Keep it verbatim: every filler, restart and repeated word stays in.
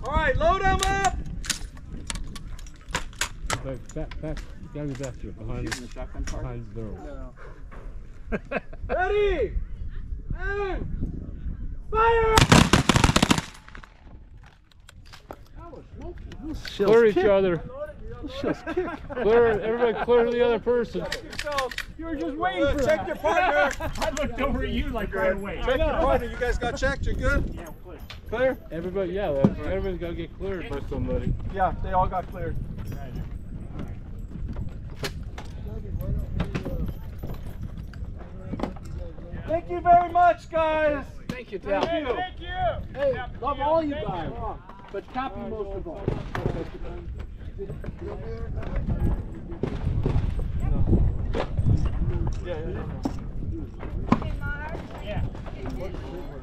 All right, load them up. Back, back, back. You gotta be back here, behind the shotgun part. Behind the door. No. Ready? And fire! Clear each other. Clear, everybody clear the other person. You were just waiting for Check your partner. I looked over at you like right away. Check your partner. You guys got checked. You're good? Yeah, clear. Clear? Everybody, yeah, everybody's got to get cleared by somebody. Yeah, they all got cleared. Thank you very much, guys. Thank you, Tal. Thank you. Thank you. Hey, Yep, love yep, all you thank guys, you. but copy most of all. Yeah, yeah. Yeah.